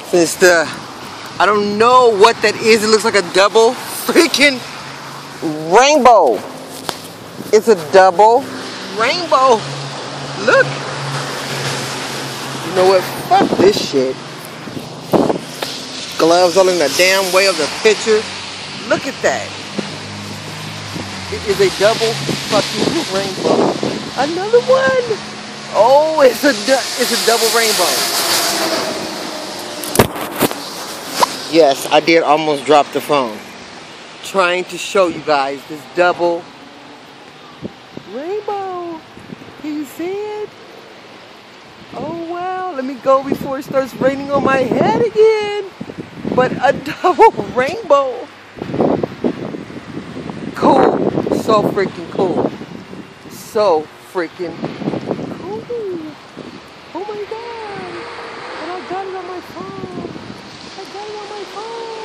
Since I don't know what that is. It looks like a double freaking rainbow. It's a double rainbow. Look. You know what? Fuck this shit. Gloves all in the damn way of the picture. Look at that. It is a double fucking rainbow. Another one. Oh, it's a double rainbow. Yes, I did almost drop the phone. Trying to show you guys this double rainbow. Can you see it? Oh wow, let me go before it starts raining on my head again. But a double rainbow. Cool. So freaking cool. So freaking cool. Oh my god. And I got it on my phone. I got it on my phone.